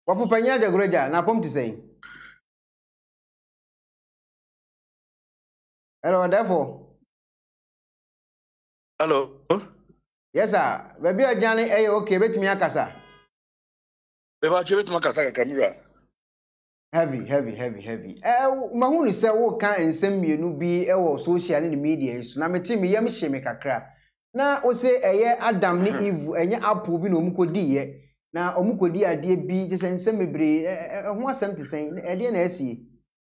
Wafu panya Ajagorajah na pom to say. Hello, therefore. Hello. Yes, sir. Baby, Ajani, okay, bet me akasa. Beba chebe tumakasa kamera. Heavy. Mahunu say wo kan ensem mienu bi e wo social media so na meti me yam hye me kakra. Na o say eye Adam ni Eve enye apple bi na omukodi ye. Na omukodi ade bi je se ensem mebre ho asem te sen e de na asie.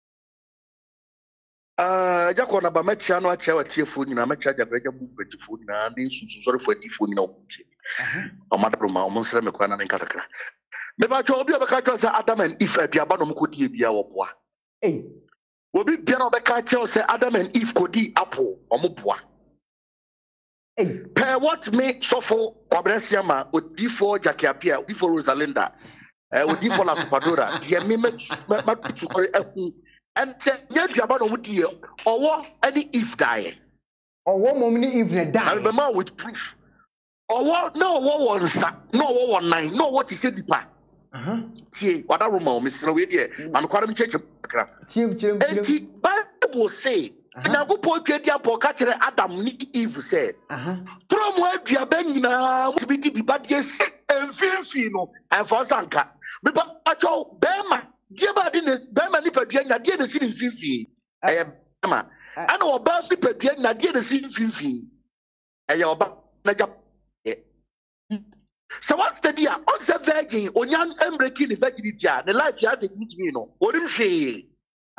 Ekuonaba metia no acha watiefo nyina metia Ajagorajah movement fo nyina ne sunsun for Odifour nyina okuti. Omadroma omonsere me kwa na nkasakra. Meba cho obi obeka cho say Adam and Eve aduaba no mkodi ebia wo boa. Obi bia no obeka cho say Adam and Eve kodi apple omoboa. Per what me sofo kwabresiama Odifour jakiapia Odifour Rosalinda Odifour la Supadora die me tukore ehu ente aduaba no wodi owo any Eve die. Owo mom ni Eve na die. Remember with proof. Owo no owo wonsa no owo wonnan no what is dipa. See, what I remember, Mr. Wedia, and quite a church. Bible say, and I go point to the apple catcher Adam Nick Eve said, from where you are banging to be bad, yes, and Fino, and for Sanka. But I told Bema, dear Badin, Bema Nipper, I did the city Fifi. I am Bema. I know about Nipper, I did the city Fifi. I am about so what's the deal? On the virgin, on young breaking the virginity, the life you have to meet me, no. What did she?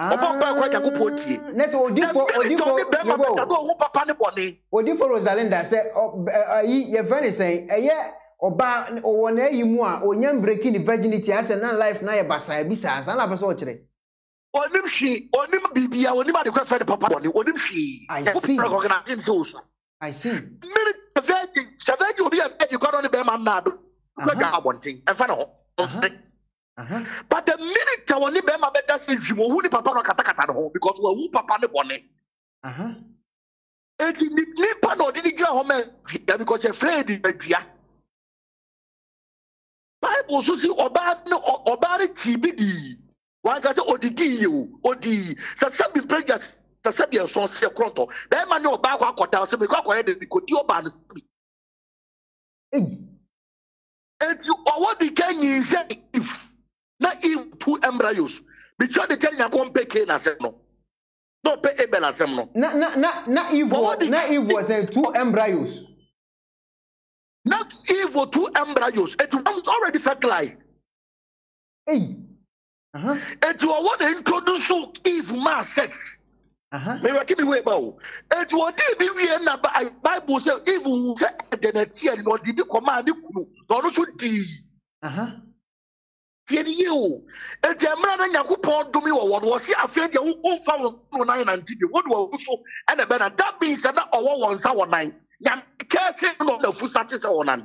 Odifour Rosalinda said, your friend is saying, a year or bar or 1 year more, or young breaking the virginity as a non life now, Bassa, besides, and I'm sorry. Or him she, or him be, or him the grandfather papa, or him she. I see. I see. Savage will be a you got on the Bema Nab. One thing, and final. But the minute I want to Bema better say you won't papa Katakata home because we're whoop papa the bonnet. It's in the Nippon or did you home because you're afraid of the Bible so see about TBD. One can say Odigi, Odi, Sabi pregnant. Sabia son se kronto be ma no ba kwa kwata so me kwa kwa de kodi oba no sabi enti owo di kanyi se if na if two embryos because the tell yakon peke na sem no pe Abel asem no na evil say two embryos not evil two embryos it was already fertilized and you want to introduce Eve mass sex. Me wa kimi we ba o et wo dey bi wie na Bible say even say the next year no di command kunu no no so di tie di you et emra na Yakobon domi wo se afa de wo fa wo 990 de wo do so and be na that means na owo won sa wo 9 nyam ka say no the full start say wo nan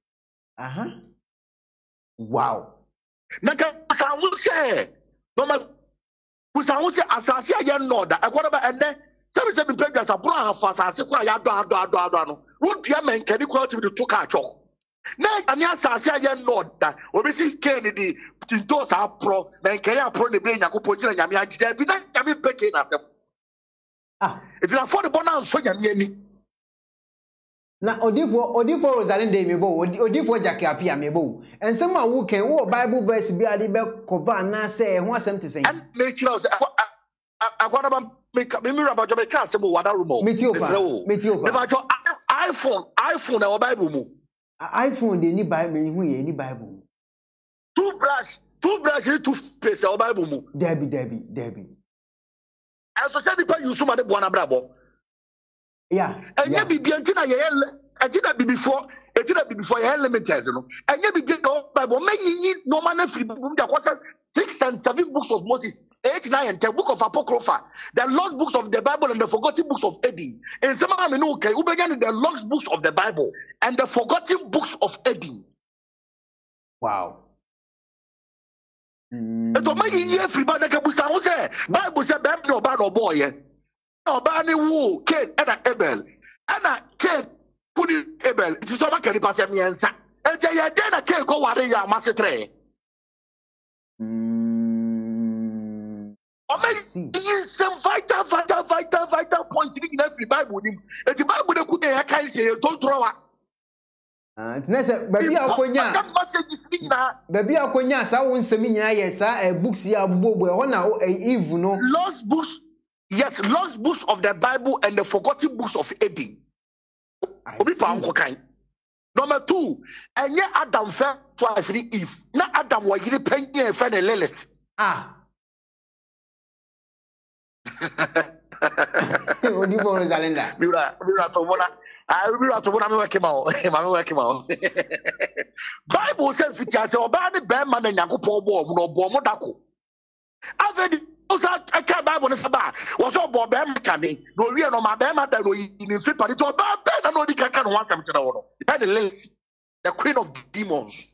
wow na ka sa wo say no ma Usahu say asase aye no da Ekuonaba ene se be pregnant abro afa asase kura ya do no wo dua menkani kura to be to ka atwo na ani asase aye no da obesi Kennedy tinto sa pro menkani apro ne be Yakobon gina nyame agida bi na nyame peke na asem if you afford the bonus so nyame ani na Odifour Rosalinda me bo Odifour jakiapia me bo ensem a wo kan wo Bible verse bi ade be cover na say ho asem te sen and make sure Ekuonaba me raba jo be ka asem wada rumo metiopa iPhone na Bible mu iPhone de ni Bible me hu ye ni Bible toothbrush toothpaste o Bible mu Debbie and so say people use ma de bo na brabo. Yeah. And yeah, be antina before you're limited, no. And yeah, be Bible, may no man free book that 6 and 7 books of Moses, 8, 9, and 10 book of Apocrypha, the lost books of the Bible and the forgotten books of Eden. And some of them know okay, who began the lost books of the Bible and the forgotten books of Eden. Wow. And so may free Bible say Bible say no bad or boy. No, Barney Woo, Kate, and Abel. And Kate put it Abel. It is not a carry pass me answer. And they are then a cake go what they are massacre. See. Some vital point in every Bible. The Bible could say, don't throw up. It's necessary. Baby, Akonya, Sawon Semina, yes, books here, Bobo, evil, no. Lost books, yes, lost books of the Bible and the forgotten books of Eddie. Number 2, and yet Adam fell twice Eve. Not Adam was really penny and friend Lilith. Odifour is Alenda. Bible says it has obani beman and Yakupo no bomodako. I've read a Bible was all Bob Canning, no real no my bema that we in fit, but it's all bad and no can want them to know. The queen of demons.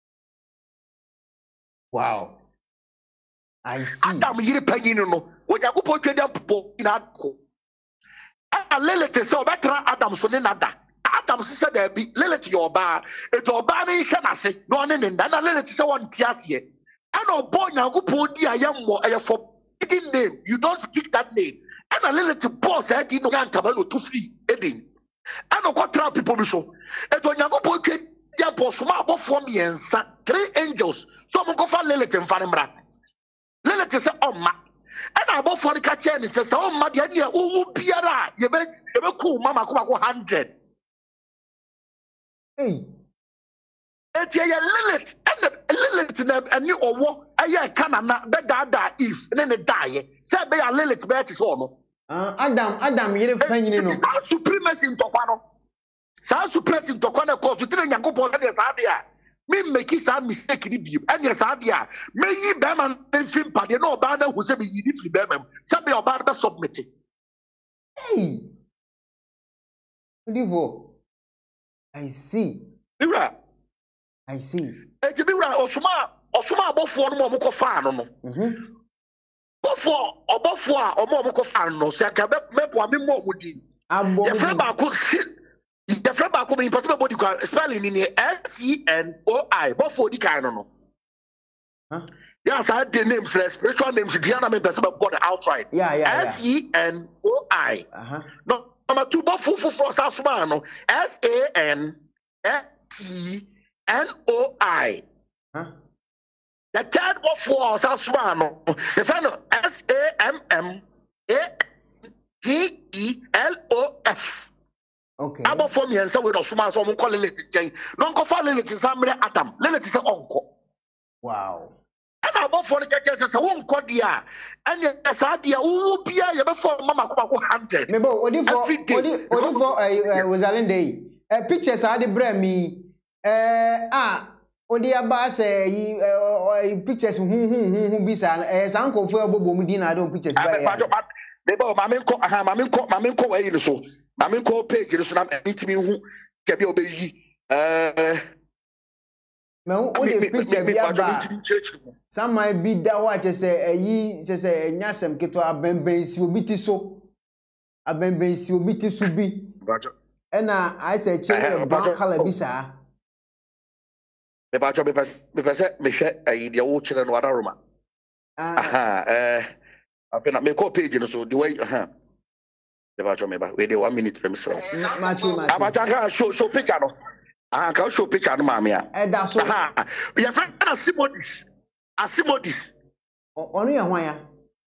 Wow. I see. Adam yiri penyin no when Yakupo twede apo ina ko Lilith say obetra Adam so ne nada Adam say there be Lilith your ba it oba ne hwe nase no ne nda na Lilith say won tiase and obo Yakupo di ayemmo forbidden name you don't speak that name and Lilith boss say no yantaba no to free edin and okotra people bi so it Yakupo twede apo so ma abofo miensa 3 angels so mo ko fa Lilith mfa ne mra Lilith say Oma and about for the catcher and says Oma the idea who biara you be cool mama come 100. Hey. It's a Lilith and Lilith and you or what I canna better if and then die. Say be a Lilith bet is all. Adam you penny no. Supremacy in Dokono. Supremacy in Dokono cause you didn't Yakupo idea. Me make it a mistake in the and yes, idea. May ye beman and film party no banner who say me free beman. Some be about submitting. Hey, Odifour, I see. Mira, I see. It's a mirror Osuma before no more fan no. Before or more fan no. Say I can make one more with you. The friend I could sit. The friend back home in particular spelling in SENOI, but for the kind of no. Yes, I had the names, spiritual names, Diana members about outright. Yeah. SENOI. No, number 2, but for Sasmano, SANTNOI. The third one for Sasmano, the final SAMMAGELOF. Okay. About 4 years with a small so call Lilith Jane. Non call Lilith somebody Adam. Lilith is uncle. Wow. And about 4 years, I won't call dear. And yes, idea who be a before Mama 100. Maybe Odifour was Alenda. Pictures are the bremi. Odia Bass, pictures who be as uncle for Bobo Medina. I don't pictures. Maame ko wayi so maame ko page so na mitimi hu kebi obeyi me o de picture bia ba some might be that what you say eyi say nyasem keto abembensi obi ti so abembensi obi ti so bi na I say chere brown color bi sa me ba jo me pese me hwe eyi de wo chere no adaroma I feel make up page so the way we do 1 minute from so Abacha show picture no can show picture no maame a that's so your friend Asimodis onu ye hwan ya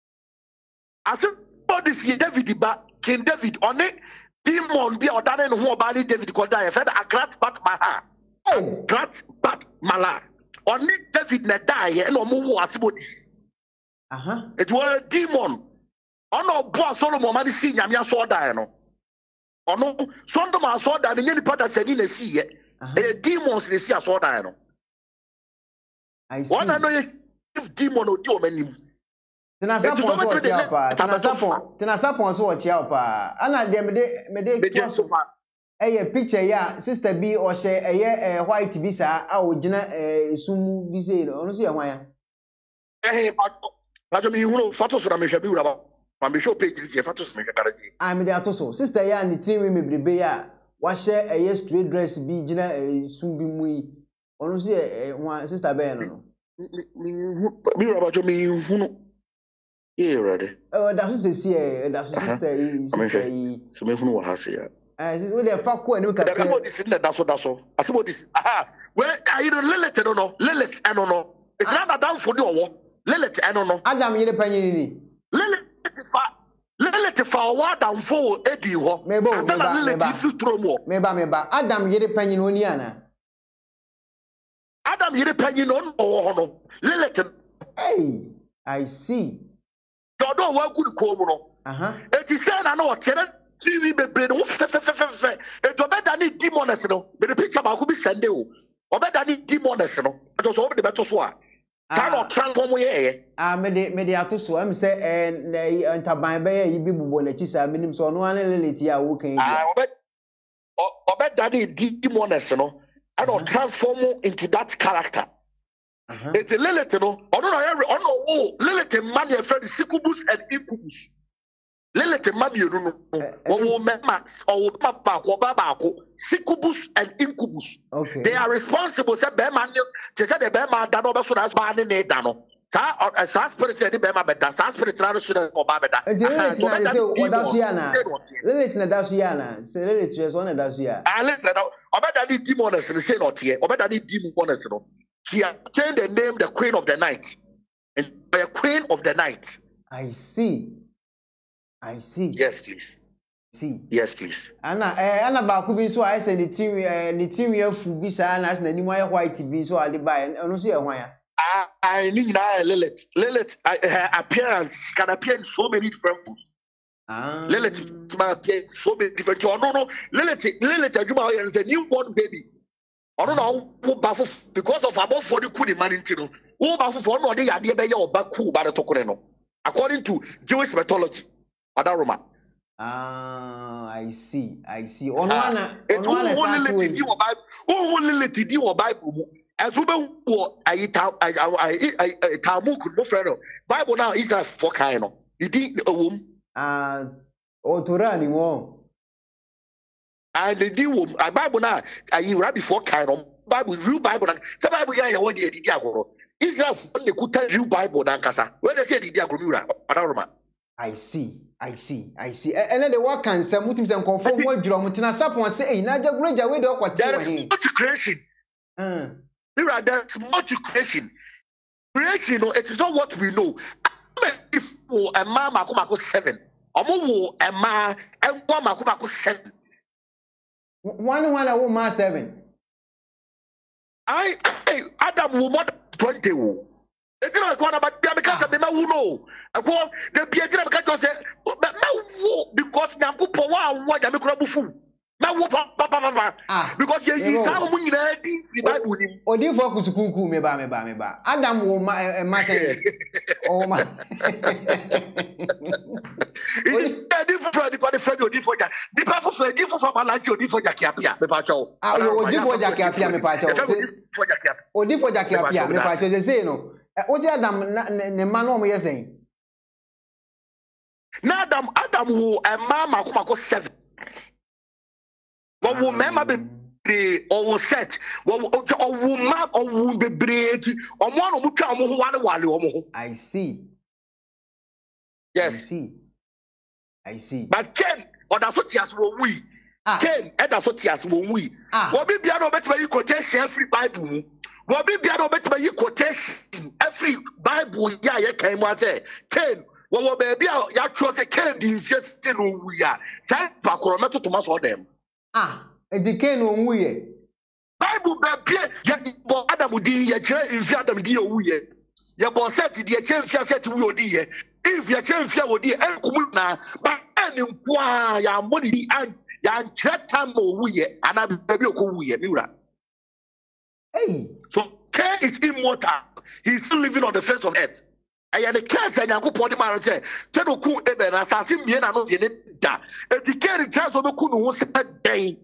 Asimodis David ba King David on it demon be odane no ho oba ni David called die friend Agrat Bat Mala on it David na die and omo wo Asimodis. It was a demon. Oh no, boy, Solomon, man, see, Yamia saw die. No, oh no, Solomon saw that the young people said in the sea, a demons, they see a saw die. No, I see. One I know if demon or demon. Tenasapon so watch out, pa. Anna, a picture, yeah, sister B or say a white visa, I would soon be said, honestly, why. Photos from Mishabura, my show page is a photos. I'm the Atoso. Sister Yan, the team may be bear. Wash a yes straight dress be Gina soon be muy. Honestly, one sister Beno. Me Rabajo me who yeah ready. Oh, that's what say that's sister So me who has here. This is what they fuck when you can. This in that's all. I see what this. Aha. Where are you Lilith? I don't know. Lilith, I don't know. It's not down for you. Lilith, I don't know. Adam, you're the penny. Lilith for what down for Eddie. Maybe Adam, you're the penny Oniana. Adam, you're the penny no. Lilith. Hey, I see. You don't work good Komono. It is said I know TV be brain fe e to better ni demons no be the picture ba ko bi sende o better ni demons no to so be beto so a kind of transform ye me ato so am say ntaban be ye bi bubo na chi sa minim so no an leleti a wo kan ya better ni demons no and transform into that character. It's a Lilith no ono Lilith man your friend Sikubus and Incubus. Lilith mami no mema or papa ko babako Sikubus and Incubus. Okay. They are responsible say be man they say the be man da no be so that's ba ne da no. Sa spirit the be man be da sa spirit na so da ko ba be da. Lilith na say odasiana. Lilith na dasiana. Say Lilith just one dasiana. Lilith na obeda ni demons say not here. Obeda ni demons no. She has changed the name the Queen of the Night. And the Queen of the Night. I see. Yes, please. See. Yes, please. Anna ba ku bi so I say the team we fu bi sa na na ni mo white TV so ade ba no so e hwan ya. I need na Lilith. Her appearance she can appear in so many different foods. Lilith can appear in so many different. No. Lilith Ajuma is a newborn baby. I don't know who baffle because of about 40 kuni man intino. Who baffle for no de yade be ya obaku ba de tokore no. According to Jewish mythology. Adaroma. I see. Onwana Lilith di wo Bible. Azube wo ayita Talmud no friend. Bible now is that for kind no. Idi ewom. Otora ni wo. And the deal Bible now I right before kind of Bible real Bible the Bible ya what the agoro Israel only could tell real Bible dan kasa where they say the agoro Adaroma. I see. And then the work can some mutim say conform what drum mutina sapon say na Ajagorajah we do kwati there is much creation. There's much creation. Creation no it is not what we know. If a man makomako 7 omo a man and one makomako 7 one a woman 7. Adam will more 20. It's not about because of the man who know. The Pietro because Namku Power, what I'm a fool. Because you sound ready. Odifour kusukuku me ba. Adam wo ma say. Oh my. It's different for the friend Odifour. The person for Odifour from like Odifour Jakiapia me pa cho. Odifour Jakiapia me pa cho. Odifour Jakiapia me pa cho say no. O say Adam ne ma no mo ye say. Na Adam wo ma makomako 7. What will member be or set? What will map or will be bread or one who come one. I see. Yes. I see. But Ken, or that's what yes will we. Ken, and that's what yes will we. What be piano better you quotation every Bible? What be piano better you quotation every Bible? Yeah, came one say. Ken, what will be ya trust a Ken just still we are. Thank Pacorometo to mass for them. Edike no nwuye. Bible be ya bo Adam di ya kire infi Adam di owuye. Ya bo set di ya kire infi set wu odi ye. If ya kire infi odi enkumu na ba eni nkwa ya moni di ya kire time owuye ana be okowuye miura. Hey, so Cain is immortal. He's still living on the face of earth. I am the case and Yankupon the marriage. Tedoku Eben, assassin, Miena, no Geneta. And the carry chance of the Kunu was a day.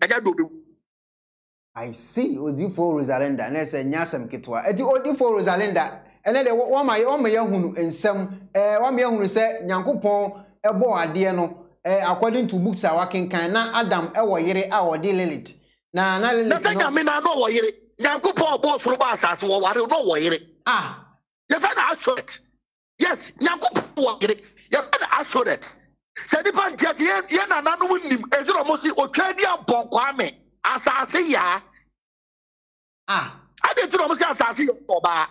I see. Odifour Rosalenda, and I say Nyasam Ketwa. At the Odifour Rosalenda, and then one my own Yahoo and some one Yahoo said Yankupon, a boy, Diano, according to books are working kind. Now Adam, our yere, our dear Lilith. Now, I mean, I know what Yankupon bought for us as well. I don't know what You find assured. Yes, Nyankopon yere. You find assured. Say the pan just ye na nanu nim. Ezi no mo si otwadi ampon kwame. Asase ya. Ade tu no mo si asase yo oba.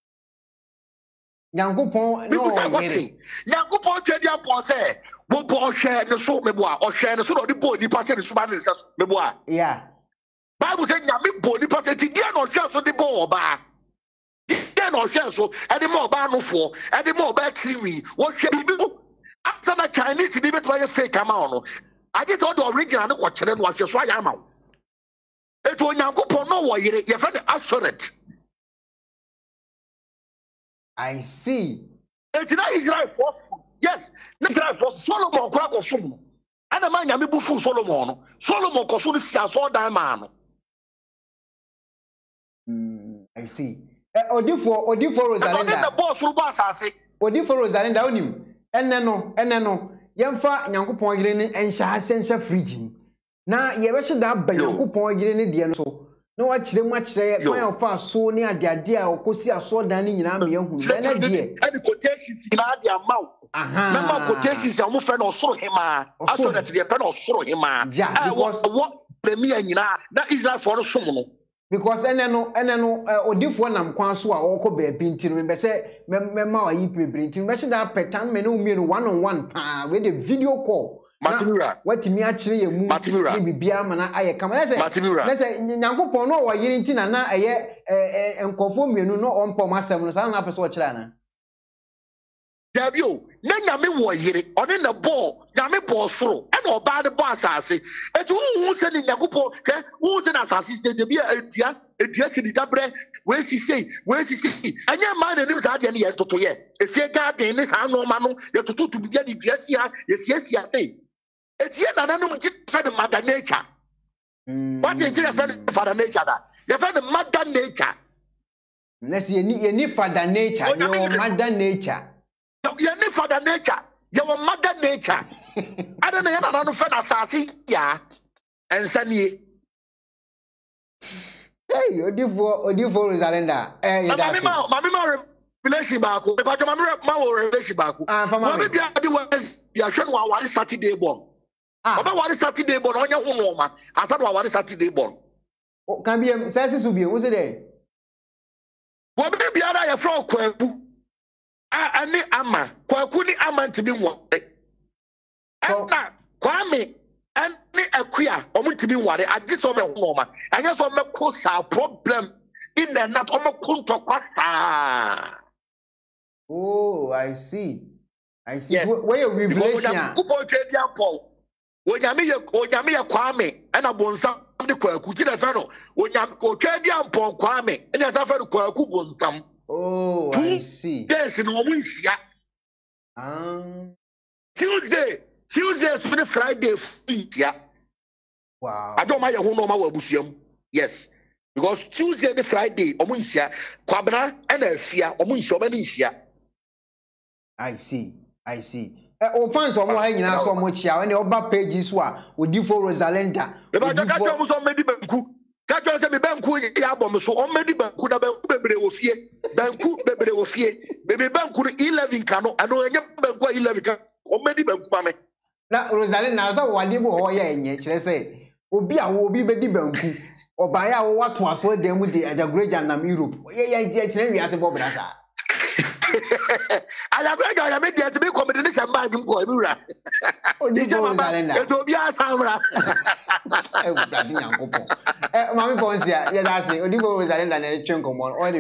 Nyankopon no yere. Nyankopon twadi ampon say wo bo hwe ne so meboa. O hwe ne so no de bo ni pa se ne so ba ne se meboa. Yeah. Bible say nyame bo ni pa se ti dia no hwe so de bo oba. Dia no hwe so e de mo oba no fo, e de mo oba TV. Wo hwe bibi after the Chinese ni beto ya fake ama no. I just all the original no kwa kire no hwe so ya ama. Eto Nyankopon no wo yire ye fa the assurance. I see. It's not Israel for yes, Israel for Solomon kwa ko sum. Ana ma nyame bu fu Solomon no. Solomon ko so sia so dan ma no. I see. Odifour Rosalinda. The boss ru ba asase. Odifour Rosalinda onim. Enne no. Yemfa Nyankopon yire ne enhya asenhya fridge mu. Na ye be hye da ba Nyankopon yire ne de no so. Na wa kire mu akire kwan ofa so ne ade a okosi aso dan ne nyina me ehunu. Na de. Any quotations na ade amaw. Remember quotations ya mo fe no soro hema. Aso na de pe no soro hema. Yeah, because what premier nyina na Israel for no som no. Because ene no Odifour nam kwan so a okọ ba bi ntino me se mema wa yi pebre ntino me hye da petan me no umienu one on one pa we the video call Matimira watimi a kire ye mu ni bibia ma na aye kama na se Nyankopon no wa yiri ntina na aye enkofo mienu no ompom asem no sa na pese o kire na Dabio na nyame wo yire one na ball nyame ball soro e na oba de ball asase etu hu se ni Nyankopon hwe hu se na asase ste de bia edua si di dabre we sisi anya ma na nim sa de ne ye toto ye efie garden ne sa no ma no ye toto tu bia di dua si ha ye siesia sei etie na nanum ji fe de mother nature what you say fe father nature da ye fe de mother nature na si ye ni father nature ye mother nature you need father nature, your mother nature. I don't know how to find assassin, yeah, and send ye. Hey, Odifour Rosalinda. Mamma, relation back, but my relation back. Maybe I do was you should one Saturday born. About one Saturday born on your woman. I said one Saturday born. Can be says to be, was it there? What maybe I from Kwebu? Ani ama kwaku ni ama ntimi nware ana kwame ani Acquah omutimi nware agiso me honoma anya so me kosa problem in the night omokunto kwasa. Oh, I see. Yes. Where your revelation kupo twedi ampo onyame ye kwame ana bonsam de kwaku ti na fa no onyame ko twedi ampo kwame ena sa fa de kwaku bonsam. Oh, I see. Yes, in Omunsia. Tuesday, Friday, yeah. Wow. I don't mind who know my wabusium. Yes, because Tuesday and Friday, Omunsia, Kwabna, and Efya, Omunsia. I see. Offense on why you know so much here. When the other pages were Odifour Rosalinda. About the catcher was on Medibanku. Catcher said, Banku, Yabom, so on Medibanku, Bebre Ofie, Banku, Bebre Ofie, Baby Banku 11 cano, and no Banku 11 cano, on Medibanku. Now, Rosalinda, so what you will yet say, Obia will be Betty Banku, or by our what was for them with the Ajagorajah and Europe. Yeah, as a Bob Raza. I made the to be committed and buy him go everywhere. This is it will be a Samra. Mammy Ponsia, yes, Odifour Rosalinda and a chunk of one. All the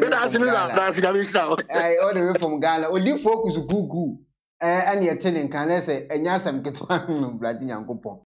way from Ghana. Odifour focus Gugu and your telling can say, and Yasam gets one bloody young coupon.